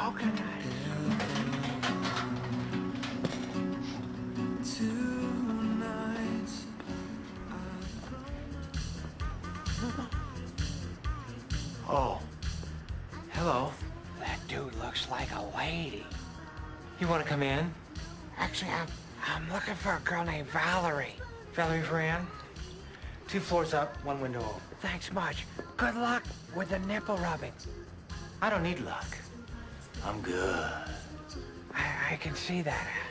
coconut. Oh. Hello. That dude looks like a lady. You want to come in? Actually, I'm looking for a girl named Valerie. Valerie Varan? 2 floors up, 1 window over. Thanks much. Good luck with the nipple rubbing. I don't need luck. I'm good. I can see that.